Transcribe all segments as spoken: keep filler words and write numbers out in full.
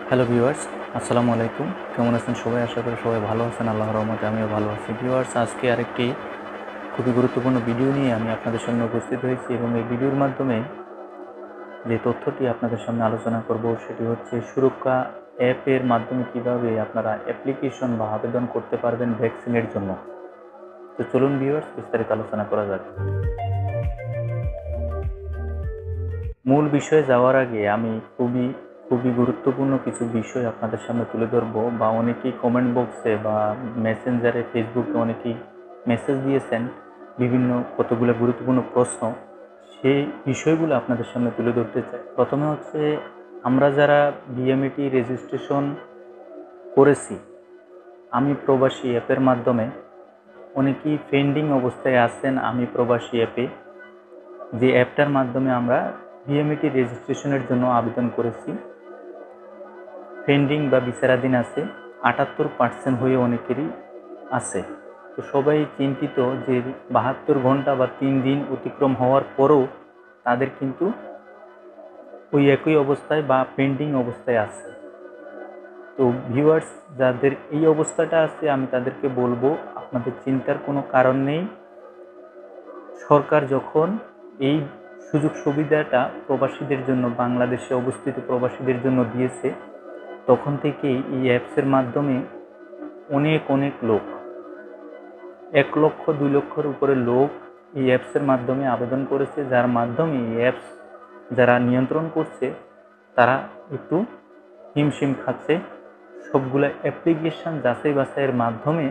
Hello viewers, আসসালামু আলাইকুম। কেমন আছেন সবাই? আশা করি সবাই ভালো আছেন। আল্লাহর রহমতে আমিও ভালো আছি। ভিউয়ার্স, আজকে আরেকটি খুবই গুরুত্বপূর্ণ ভিডিও নিয়ে আমি আপনাদের সামনে উপস্থিত হয়েছি এবং এই ভিডিওর মাধ্যমে যে তথ্যটি আপনাদের সামনে আলোচনা করব সেটি হচ্ছে সুরক্ষা অ্যাপের মাধ্যমে কিভাবে আপনারা অ্যাপ্লিকেশন বা আবেদন করতে পারবেন ভ্যাকসিনের জন্য। তো চলুন ভিউয়ার্স, বিস্তারিত আলোচনা করা যাক। মূল বিষয়ে যাওয়ার আগে আমি খুবই খুবই গুরুত্বপূর্ণ কিছু বিষয় আপনাদের সামনে তুলে ধরবো, বা অনেকেই কমেন্ট বক্সে বা মেসেঞ্জারে, ফেসবুকে অনেকেই মেসেজ দিয়েছেন বিভিন্ন কতগুলো গুরুত্বপূর্ণ প্রশ্ন, সেই বিষয়গুলো আপনাদের সামনে তুলে ধরতে চাই। প্রথমে হচ্ছে, আমরা যারা বিএমইটি রেজিস্ট্রেশন করেছি আমি প্রবাসী অ্যাপের মাধ্যমে, অনেকেই পেন্ডিং অবস্থায় আছেন আমি প্রবাসী অ্যাপে, যে অ্যাপটার মাধ্যমে আমরা বিএমইটি রেজিস্ট্রেশনের জন্য আবেদন করেছি, পেন্ডিং বা বিচারাধীন আছে আটাত্তর পার্সেন্ট হয়ে অনেকেরই আছে। তো সবাই চিন্তিত যে বাহাত্তর ঘন্টা বা তিন দিন অতিক্রম হওয়ার পরেও তাদের কিন্তু ওই একই অবস্থায় বা পেন্ডিং অবস্থায় আছে। তো ভিউয়ার্স, যাদের এই অবস্থাটা আছে আমি তাদেরকে বলবো, আপনাদের চিন্তার কোনো কারণ নেই। সরকার যখন এই সুযোগ সুবিধাটা প্রবাসীদের জন্য, বাংলাদেশে অবস্থিত প্রবাসীদের জন্য দিয়েছে, তখন থেকেই এই অ্যাপসের মাধ্যমে অনেক অনেক লোক, এক লক্ষ দুই লক্ষের উপরে লোক এই অ্যাপসের মাধ্যমে আবেদন করেছে, যার মাধ্যমে এই অ্যাপস যারা নিয়ন্ত্রণ করছে তারা একটু হিমশিম খাচ্ছে সবগুলো অ্যাপ্লিকেশান যাচাই বাছাইয়ের মাধ্যমে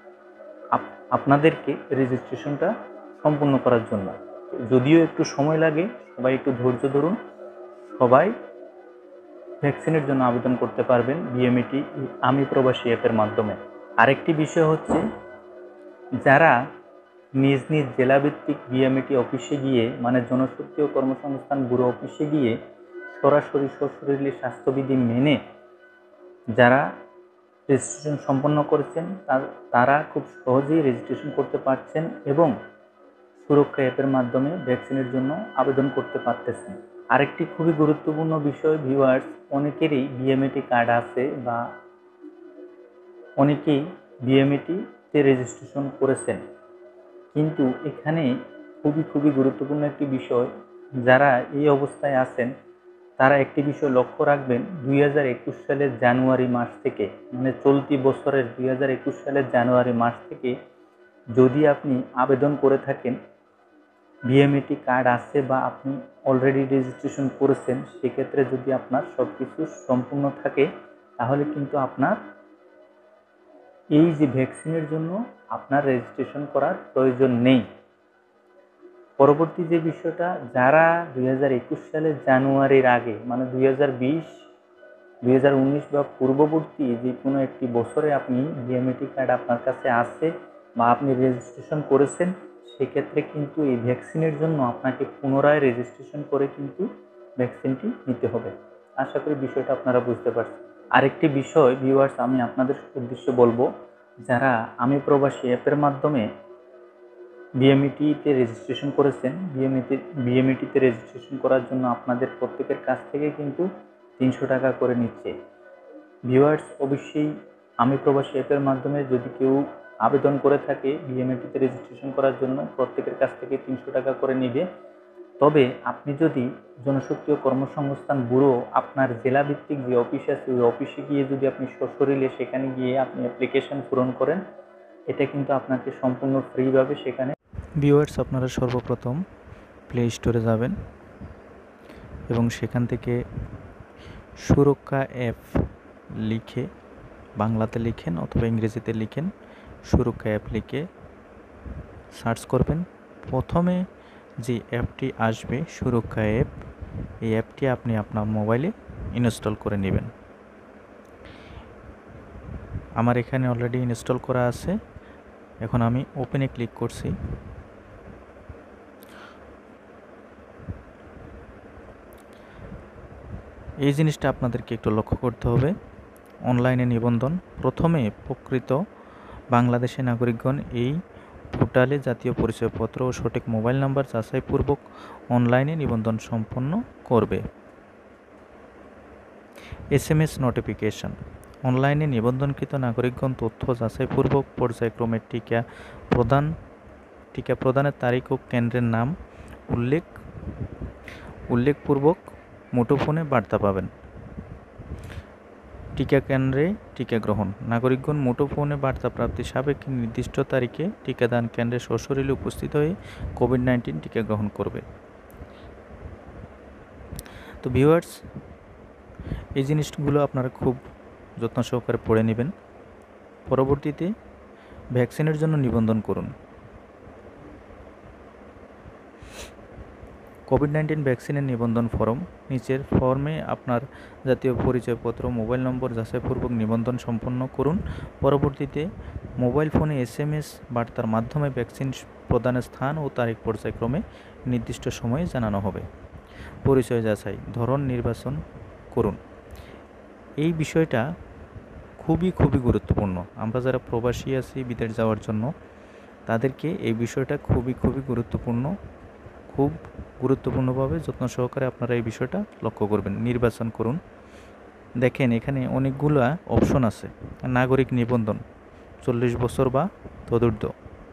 আপনাদেরকে রেজিস্ট্রেশনটা সম্পূর্ণ করার জন্য। যদিও একটু সময় লাগে, সবাই একটু ধৈর্য ধরুন। সবাই ভ্যাকসিনের জন্য আবেদন করতে পারবেন বিএমইটি আমি প্রবাসী অ্যাপের মাধ্যমে। আরেকটি বিষয় হচ্ছে, যারা নিজ নিজ জেলাভিত্তিক বিএমইটি অফিসে গিয়ে, মানে জনশক্তি ও কর্মসংস্থান ব্যুরো অফিসে গিয়ে সরাসরি সশরীরে স্বাস্থ্যবিধি মেনে যারা রেজিস্ট্রেশন সম্পন্ন করেছেন তারা খুব সহজেই রেজিস্ট্রেশন করতে পারছেন এবং সুরক্ষা অ্যাপের মাধ্যমে ভ্যাকসিনের জন্য আবেদন করতে পারতেছেন। আরেকটি খুবই গুরুত্বপূর্ণ বিষয় ভিউয়ার্স, অনেকেরই বিএমইটি কার্ড আছে বা অনেকেই বিএমইটিতে রেজিস্ট্রেশন করেছেন, কিন্তু এখানে খুবই খুবই গুরুত্বপূর্ণ একটি বিষয়, যারা এই অবস্থায় আছেন তারা একটি বিষয় লক্ষ্য রাখবেন, দুই হাজার একুশ সালের জানুয়ারি মাস থেকে, মানে চলতি বছরের দুই হাজার একুশ সালের জানুয়ারি মাস থেকে যদি আপনি আবেদন করে থাকেন, বিএমইটি কার্ড আছে বা আপনি অলরেডি রেজিস্ট্রেশন করেছেন, সেক্ষেত্রে যদি আপনার সব কিছু সম্পূর্ণ থাকে তাহলে কিন্তু আপনার এই যে ভ্যাকসিনের জন্য আপনার রেজিস্ট্রেশন করার প্রয়োজন নেই। পরবর্তী যে বিষয়টা, যারা দুই হাজার একুশ সালের জানুয়ারির আগে, মানে দুই হাজার বিশ দুই হাজার উনিশ বা পূর্ববর্তী যে কোনো একটি বছরে আপনি বিএমইটি কার্ড আপনার কাছে আছে বা আপনি রেজিস্ট্রেশন করেছেন, সেক্ষেত্রে কিন্তু এই ভ্যাকসিনের জন্য আপনাকে পুনরায় রেজিস্ট্রেশন করে কিন্তু ভ্যাকসিনটি নিতে হবে। আশা করি বিষয়টা আপনারা বুঝতে পারছেন। আরেকটি বিষয় ভিউয়ার্স আমি আপনাদের উদ্দেশ্যে বলবো, যারা আমি প্রবাসী অ্যাপের মাধ্যমে বিএমইটিতে রেজিস্ট্রেশন করেছেন, বিএমইটি বিএমইটিতে রেজিস্ট্রেশন করার জন্য আপনাদের প্রত্যেকের কাছ থেকে কিন্তু তিনশো টাকা করে নিচ্ছে। ভিউয়ার্স, অবশ্যই আমি প্রবাসী অ্যাপের মাধ্যমে যদি কেউ আবেদন করে থাকে বিএমইটিতে রেজিস্ট্রেশন করার জন্য, প্রত্যেকের কাছ থেকে তিনশো টাকা করে নিবে। তবে আপনি যদি জনশক্তি ও কর্মসংস্থান ব্যুরো আপনার জেলাভিত্তিক যে অফিস আছে ওই অফিসে গিয়ে যদি আপনি সশরীরে সেখানে গিয়ে আপনি অ্যাপ্লিকেশন পূরণ করেন, এটা কিন্তু আপনাকে সম্পূর্ণ ফ্রিভাবে সেখানে। ভিউয়ার্স, আপনারা সর্বপ্রথম প্লে স্টোরে যাবেন এবং সেখান থেকে সুরক্ষা অ্যাপ লিখে বাংলাতে লিখেন অথবা ইংরেজিতে লিখেন, সুরক্ষা অ্যাপ লিখে সার্চ করবেন। প্রথমে যে অ্যাপটি আসবে সুরক্ষা অ্যাপ, এই অ্যাপটি আপনি আপনার মোবাইলে ইনস্টল করে নেবেন। আমার এখানে অলরেডি ইনস্টল করা আছে। এখন আমি ওপেনে ক্লিক করছি। এই জিনিসটা আপনাদেরকে একটু লক্ষ্য করতে হবে। অনলাইনে নিবন্ধন, প্রথমে প্রকৃত বাংলাদেশি নাগরিকগণ এই পোর্টালে জাতীয় পরিচয়পত্র ও সঠিক মোবাইল নাম্বার যাচাইপূর্বক অনলাইনে নিবন্ধন সম্পন্ন করবে। এস এম এস নোটিফিকেশন, অনলাইনে নিবন্ধনকৃত নাগরিকগণ তথ্য যাচাইপূর্বক পর্যায়ক্রমে টিকা প্রদান টিকা প্রদানের তারিখ ও কেন্দ্রের নাম উল্লেখ উল্লেখপূর্বক মুঠোফোনে বার্তা পাবেন। টিকা কেন্দ্রে টিকা গ্রহণ, নাগরিকগণ মুঠোফোনে বার্তা প্রাপ্তি সাপেক্ষে নির্দিষ্ট তারিখে টিকাদান কেন্দ্রে সশরীরে উপস্থিত হয়ে কোভিড নাইন্টিন টিকা গ্রহণ করবে। তো ভিউয়ার্স, এই জিনিসগুলো আপনারা খুব যত্ন সহকারে পড়ে নেবেন। পরবর্তীতে ভ্যাকসিনের জন্য নিবন্ধন করুন। কোভিড নাইন্টিন ভ্যাকসিনের নিবন্ধন ফর্ম, নিচের ফর্মে আপনার জাতীয় পরিচয়পত্র, মোবাইল নম্বর যাচাইপূর্বক নিবন্ধন সম্পন্ন করুন। পরবর্তীতে মোবাইল ফোনে এস এম এস বার্তার মাধ্যমে ভ্যাকসিন প্রদানের স্থান ও তারিখ পর্যায়ক্রমে নির্দিষ্ট সময়ে জানানো হবে। পরিচয় যাচাই, ধরন নির্বাচন করুন। এই বিষয়টা খুবই খুবই গুরুত্বপূর্ণ। আমরা যারা প্রবাসী আছি বিদেশ যাওয়ার জন্য, তাদেরকে এই বিষয়টা খুবই খুবই গুরুত্বপূর্ণ। খুব গুরুত্বপূর্ণভাবে যত্ন সহকারে আপনারা এই বিষয়টা লক্ষ্য করবেন। নির্বাচন করুন। দেখেন এখানে অনেকগুলা অপশন আছে। নাগরিক নিবন্ধন চল্লিশ বছর বা তদূর্ধ্ব,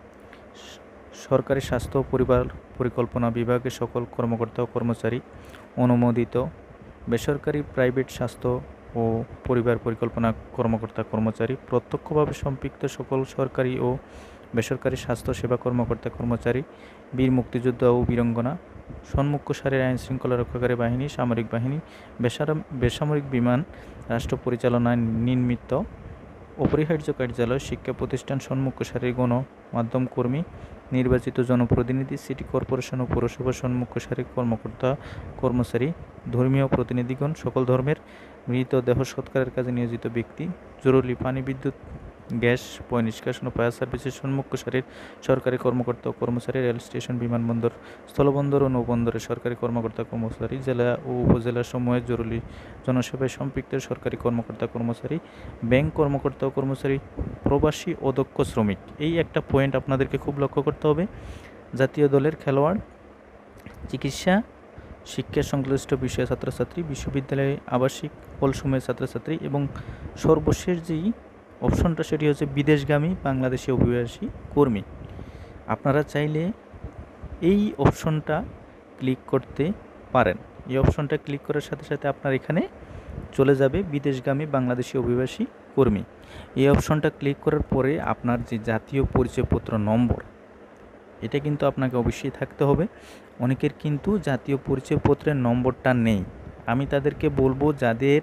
সরকারি স্বাস্থ্য ও পরিবার পরিকল্পনা বিভাগের সকল কর্মকর্তা ও কর্মচারী অনুমোদিত, বেসরকারি প্রাইভেট স্বাস্থ্য ও পরিবার পরিকল্পনা কর্মকর্তা কর্মচারী, প্রত্যক্ষভাবে সম্পৃক্ত সকল সরকারি ও বেসরকারি স্বাস্থ্য সেবা কর্মকর্তা কর্মচারী, বীর মুক্তিযোদ্ধা ও বীরাঙ্গনা, সন্মুখ সারির আইন শৃঙ্খলা রক্ষাকারী বাহিনী, সামরিক বাহিনী, বেসামরিক বিমান, রাষ্ট্র পরিচালনায় নির্মিত অপরিহার্য কার্যালয়, শিক্ষা প্রতিষ্ঠান, সন্মুখ সারির গণমাধ্যম কর্মী, নির্বাচিত জনপ্রতিনিধি, সিটি কর্পোরেশন ও পৌরসভার সন্মুখ সারির কর্মকর্তা কর্মচারী, ধর্মীয় প্রতিনিধিগণ, সকল ধর্মের, মৃতদেহ সৎকারের কাজে নিয়োজিত ব্যক্তি, জরুরি পানি, বিদ্যুৎ, গ্যাস, পয় নিষ্কাশন ও ফায়ার সার্ভিসের সন্মুখ সারির সরকারি কর্মকর্তা ও কর্মচারী, রেল স্টেশন, বিমানবন্দর, স্থলবন্দর ও নৌবন্দরের সরকারি কর্মকর্তা কর্মচারী, জেলা ও উপজেলা সমূহের জরুরি জনসেবায় সম্পৃক্ত সরকারি কর্মকর্তা কর্মচারী, ব্যাংক কর্মকর্তা ও কর্মচারী, প্রবাসী ও দক্ষ শ্রমিক। এই একটা পয়েন্ট আপনাদেরকে খুব লক্ষ্য করতে হবে। জাতীয় দলের খেলোয়াড়, চিকিৎসা, শিক্ষা সংশ্লিষ্ট বিষয়ে ছাত্রছাত্রী, বিশ্ববিদ্যালয়ে আবাসিক হলসমূহের ছাত্রছাত্রী এবং সর্বশেষ যেই অপশনটা সেটি হচ্ছে বিদেশগামী বাংলাদেশি অভিবাসী কর্মী। আপনারা চাইলে এই অপশনটা ক্লিক করতে পারেন। এই অপশনটা ক্লিক করার সাথে সাথে আপনার এখানে চলে যাবে বিদেশগামী বাংলাদেশি অভিবাসী কর্মী। এই অপশনটা ক্লিক করার পরে আপনার যে জাতীয় পরিচয়পত্র নম্বর, এটা কিন্তু আপনাকে অবশ্যই থাকতে হবে। অনেকের কিন্তু জাতীয় পরিচয়পত্রের নম্বরটা নেই। আমি তাদেরকে বলবো, যাদের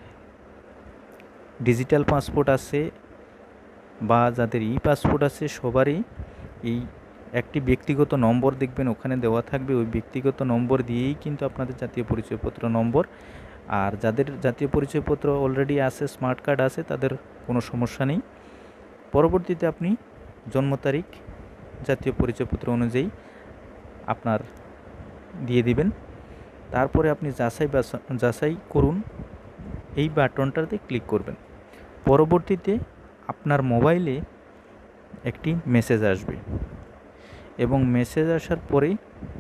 ডিজিটাল পাসপোর্ট আছে বা যাদের ই পাসপোর্ট আছে, সবারই এই একটি ব্যক্তিগত নম্বর দেখবেন ওখানে দেওয়া থাকবে। ওই ব্যক্তিগত নম্বর দিয়েই কিন্তু আপনাদের জাতীয় পরিচয়পত্র নম্বর। আর যাদের জাতীয় পরিচয়পত্র অলরেডি আছে, স্মার্ট কার্ড আছে, তাদের কোনো সমস্যা নেই। পরবর্তীতে আপনি জন্ম তারিখ জাতীয় পরিচয়পত্র অনুযায়ী আপনার দিয়ে দিবেন। তারপরে আপনি যাচাই যাচাই করুন, এই বাটনটাতে ক্লিক করবেন। পরবর্তীতে আপনার মোবাইলে একটি মেসেজ আসবে এবং মেসেজ আসার পরেই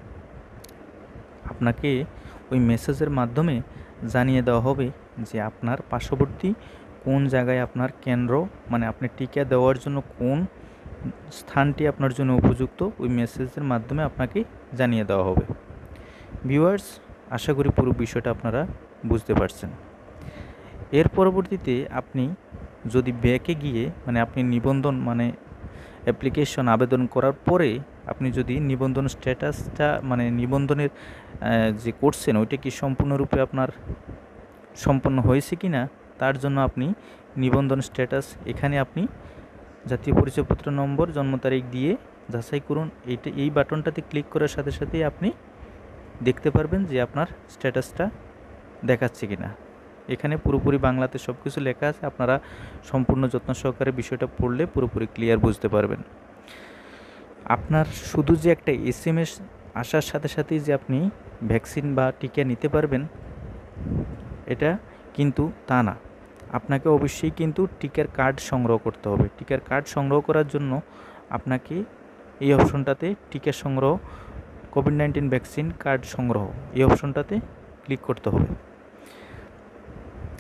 আপনাকে ওই মেসেজের মাধ্যমে জানিয়ে দেওয়া হবে যে আপনার পার্শ্ববর্তী কোন জায়গায় আপনার কেন্দ্র, মানে আপনি টিকা দেওয়ার জন্য কোন স্থানটি আপনার জন্য উপযুক্ত, ওই মেসেজের মাধ্যমে আপনাকে জানিয়ে দেওয়া হবে। ভিউয়ার্স, আশা করি পুরো বিষয়টা আপনারা বুঝতে পারছেন। এর পরবর্তীতে আপনি যদি ব্যাকে গিয়ে, মানে আপনি নিবন্ধন মানে অ্যাপ্লিকেশন আবেদন করার পরে আপনি যদি নিবন্ধন স্ট্যাটাসটা, মানে নিবন্ধনের যে করছেন ওইটা কি সম্পূর্ণরূপে আপনার সম্পন্ন হয়েছে কি না, তার জন্য আপনি নিবন্ধন স্ট্যাটাস, এখানে আপনি জাতীয় পরিচয়পত্র নম্বর, জন্ম তারিখ দিয়ে যাচাই করুন। এইটা এই বাটনটাতে ক্লিক করার সাথে সাথেই আপনি দেখতে পারবেন যে আপনার স্ট্যাটাসটা দেখাচ্ছে কি না। এখানে পুরোপুরি বাংলাতে সব কিছু লেখা আছে। আপনারা সম্পূর্ণ যত্ন সহকারে বিষয়টা পড়লে পুরোপুরি ক্লিয়ার বুঝতে পারবেন। আপনার শুধু যে একটা এস এম এস আসার সাথে সাথেই যে আপনি ভ্যাকসিন বা টিকা নিতে পারবেন, এটা কিন্তু তা না। আপনাকে অবশ্যই কিন্তু টিকার কার্ড সংগ্রহ করতে হবে। টিকার কার্ড সংগ্রহ করার জন্য আপনাকে এই অপশনটাতে টিকা সংগ্রহ, কোভিড নাইন্টিন ভ্যাকসিন কার্ড সংগ্রহ, এই অপশনটাতে ক্লিক করতে হবে।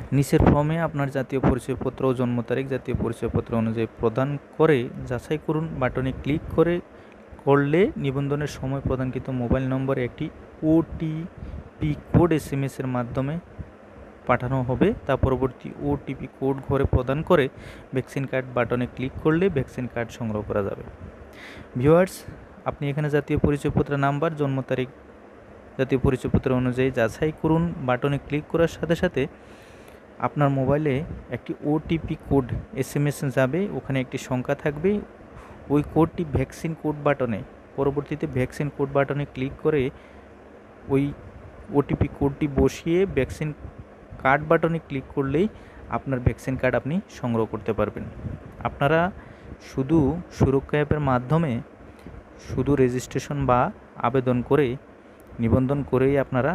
নিচের ফর্মে আপনার জাতীয় পরিচয়পত্র ও জন্ম তারিখ জাতীয় পরিচয়পত্র অনুযায়ী প্রদান করে যাচাই করুন বাটনে ক্লিক করে করলে নিবন্ধনের সময় প্রদানকৃত মোবাইল নম্বরে একটি ওটিপি কোড এস এম এসের মাধ্যমে পাঠানো হবে। তা পরবর্তী ওটিপি কোড ঘরে প্রদান করে ভ্যাকসিন কার্ড বাটনে ক্লিক করলে ভ্যাকসিন কার্ড সংগ্রহ করা যাবে। ভিউয়ার্স, আপনি এখানে জাতীয় পরিচয়পত্রের নাম্বার জন্ম তারিখ জাতীয় পরিচয়পত্র অনুযায়ী যাচাই করুন বাটনে ক্লিক করার সাথে সাথে আপনার মোবাইলে একটি OTP code S M S যাবে, ওখানে একটি সংখ্যা থাকবে। ওই কোডটি ভ্যাকসিন কোড বাটনে পরবর্তীতে ভ্যাকসিন কোড বাটনে ক্লিক করে ওই ওটিপি কোডটি বসিয়ে ভ্যাকসিন কার্ড বাটনে ক্লিক করলেই আপনার ভ্যাকসিন কার্ড আপনি সংগ্রহ করতে পারবেন। আপনারা শুধু সুরক্ষা অ্যাপের মাধ্যমে শুধু রেজিস্ট্রেশন বা আবেদন করে নিবন্ধন করেই আপনারা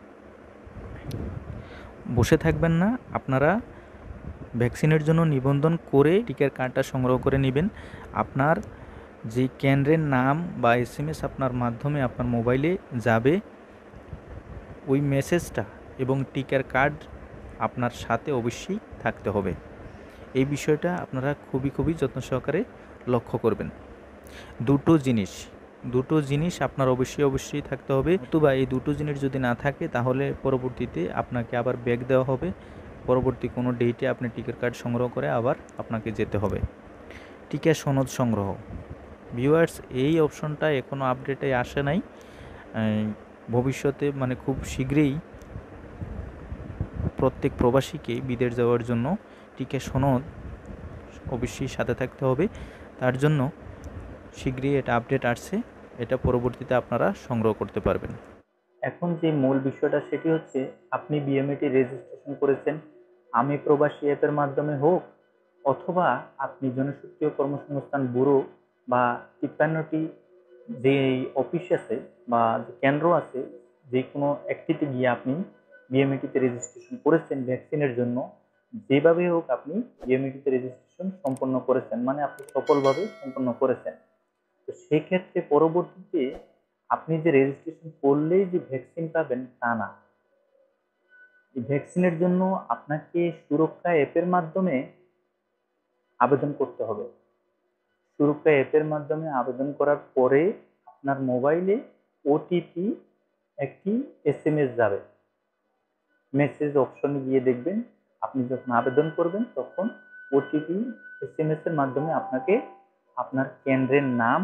বসে থাকবেন না, আপনারা ভ্যাকসিনের জন্য নিবন্ধন করে টিকার কার্ডটা সংগ্রহ করে নেবেন। আপনার যে কেন্দ্রের নাম বা এস এম এস আপনার মাধ্যমে আপনার মোবাইলে যাবে, ওই মেসেজটা এবং টিকার কার্ড আপনার সাথে অবশ্যই থাকতে হবে। এই বিষয়টা আপনারা খুবই খুবই যত্ন সহকারে লক্ষ্য করবেন। দুটো জিনিস দুটো জিনিস আপনার অবশ্যই অবশ্যই থাকতে হবে, অথবা এই দুটো জিনিস যদি না থাকে তাহলে পরবর্তীতে আপনাকে আবার ব্যাক দেওয়া হবে, পরবর্তী কোনো ডেটে আপনি টিকার কার্ড সংগ্রহ করে আবার আপনাকে যেতে হবে। টিকা সনদ সংগ্রহ, ভিউয়ার্স, এই অপশনটা এখনও আপডেটে আসে নাই, ভবিষ্যতে মানে খুব শীঘ্রই প্রত্যেক প্রবাসীকে বিদেশ যাওয়ার জন্য টিকা সনদ অবশ্যই সাথে থাকতে হবে। তার জন্য শীঘ্রই এটা আপডেট আসছে, এটা পরবর্তীতে আপনারা সংগ্রহ করতে পারবেন। এখন যে মূল বিষয়টা সেটি হচ্ছে, আপনি বিএমইটি রেজিস্ট্রেশন করেছেন আমি প্রবাসী অ্যাপের মাধ্যমে হোক, অথবা আপনি জনশক্তি ও কর্মসংস্থান ব্যুরো বা তিপ্পান্নটি যে অফিস আছে বা যে কেন্দ্র আছে, যে কোনো একটিতে গিয়ে আপনি বিএমইটিতে রেজিস্ট্রেশন করেছেন ভ্যাকসিনের জন্য, যেভাবে হোক আপনি বিএমইটিতে রেজিস্ট্রেশন সম্পন্ন করেছেন, মানে আপনি সফলভাবে সম্পন্ন করেছেন। তো সেক্ষেত্রে পরবর্তীতে আপনি যে রেজিস্ট্রেশন করলেই যে ভ্যাকসিন পাবেন তা না। এই ভ্যাকসিনের জন্য আপনাকে সুরক্ষা অ্যাপের মাধ্যমে আবেদন করতে হবে। সুরক্ষা অ্যাপের মাধ্যমে আবেদন করার পরে আপনার মোবাইলে ওটিপি একটি এস এম এস যাবে। মেসেজ অপশনে গিয়ে দেখবেন, আপনি যখন আবেদন করবেন তখন ওটিপি এস এম এস এর মাধ্যমে আপনাকে আপনার কেন্দ্রের নাম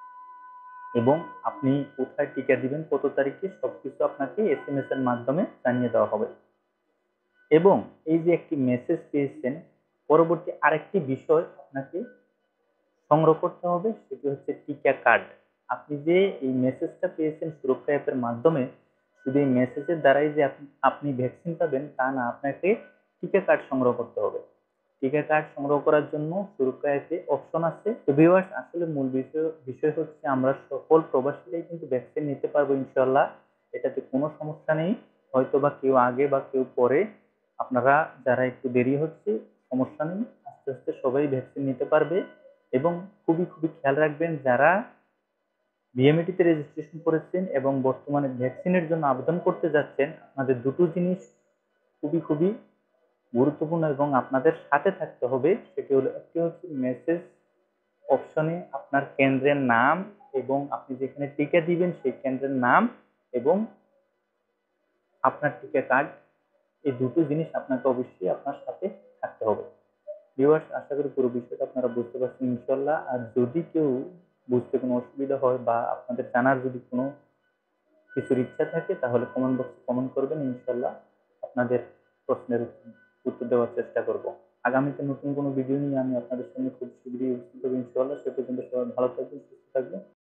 এবং আপনি কোথায় টিকা দিবেন, কত তারিখে, সবকিছু আপনাকে এস এম এস এর মাধ্যমে জানিয়ে দেওয়া হবে। এবং এই যে একটি মেসেজ পেয়েছেন, পরবর্তী আরেকটি বিষয় আপনাকে সংগ্রহ করতে হবে, সেটি হচ্ছে টিকা কার্ড। আপনি যে এই মেসেজটা পেয়েছেন সুরক্ষা অ্যাপের মাধ্যমে, শুধু এই মেসেজের দ্বারাই যে আপনি ভ্যাকসিন পাবেন তা না, আপনাকে টিকা কার্ড সংগ্রহ করতে হবে। টিকা কার্ড সংগ্রহ করার জন্য সুরক্ষা অ্যাপে অপশন আছে। তো ভিউয়ার্স, আসলে মূল বিষয় বিষয় হচ্ছে আমরা সকল প্রবাসীরাই কিন্তু ভ্যাকসিন নিতে পারবো ইনশাল্লাহ, এটাতে কোনো সমস্যা নেই। হয়তো বা কেউ আগে বা কেউ পরে, আপনারা যারা একটু দেরি হচ্ছে সমস্যা নেই, আস্তে আস্তে সবাই ভ্যাকসিন নিতে পারবে। এবং খুবই খুবই খেয়াল রাখবেন, যারা বিএমইটিতে রেজিস্ট্রেশন করেছেন এবং বর্তমানে ভ্যাকসিনের জন্য আবেদন করতে যাচ্ছেন, আপনাদের দুটো জিনিস খুবই খুবই গুরুত্বপূর্ণ এবং আপনাদের সাথে থাকতে হবে। সেটি হলো, একটি হচ্ছে মেসেজ অপশনে আপনার কেন্দ্রের নাম এবং আপনি যেখানে টিকা দিবেন সেই কেন্দ্রের নাম এবং আপনার টিকা কার্ড, এই দুটো জিনিস আপনাকে অবশ্যই আপনার সাথে থাকতে হবে। ভিউয়ার্স, আশা করি পুরো বিষয়টা আপনারা বুঝতে পারছেন ইনশাল্লাহ। আর যদি কেউ বুঝতে কোনো অসুবিধা হয় বা আপনাদের জানার যদি কোনো কিছুর ইচ্ছা থাকে, তাহলে কমেন্ট বক্সে কমেন্ট করবেন, ইনশাল্লাহ আপনাদের প্রশ্নের উত্তর দেওয়ার চেষ্টা করব। আগামীতে নতুন কোনো ভিডিও নিয়ে আমি আপনাদের সঙ্গে খুব শীঘ্রই উপস্থিত হব ইনশাল্লাহ। সে পর্যন্ত সবাই ভালো থাকবেন।